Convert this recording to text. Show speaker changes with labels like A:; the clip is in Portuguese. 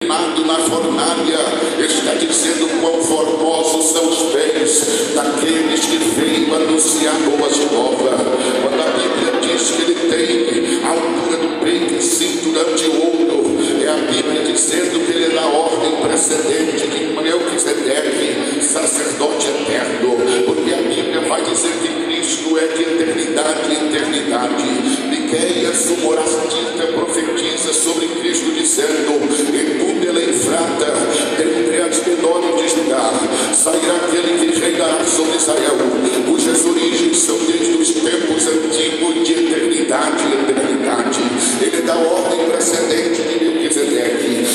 A: na fornalha, está dizendo quão formosos são os pés daqueles que veio anunciar boas novas. Quando a Bíblia diz que ele tem a altura do peito e cinturão de ouro, é a Bíblia dizendo que ele é da ordem precedente de Melquisedeque, sacerdote eterno, porque a Bíblia vai dizer que Cristo é de eternidade em eternidade. Miqueias, o artista, profetiza sobre Cristo dizendo: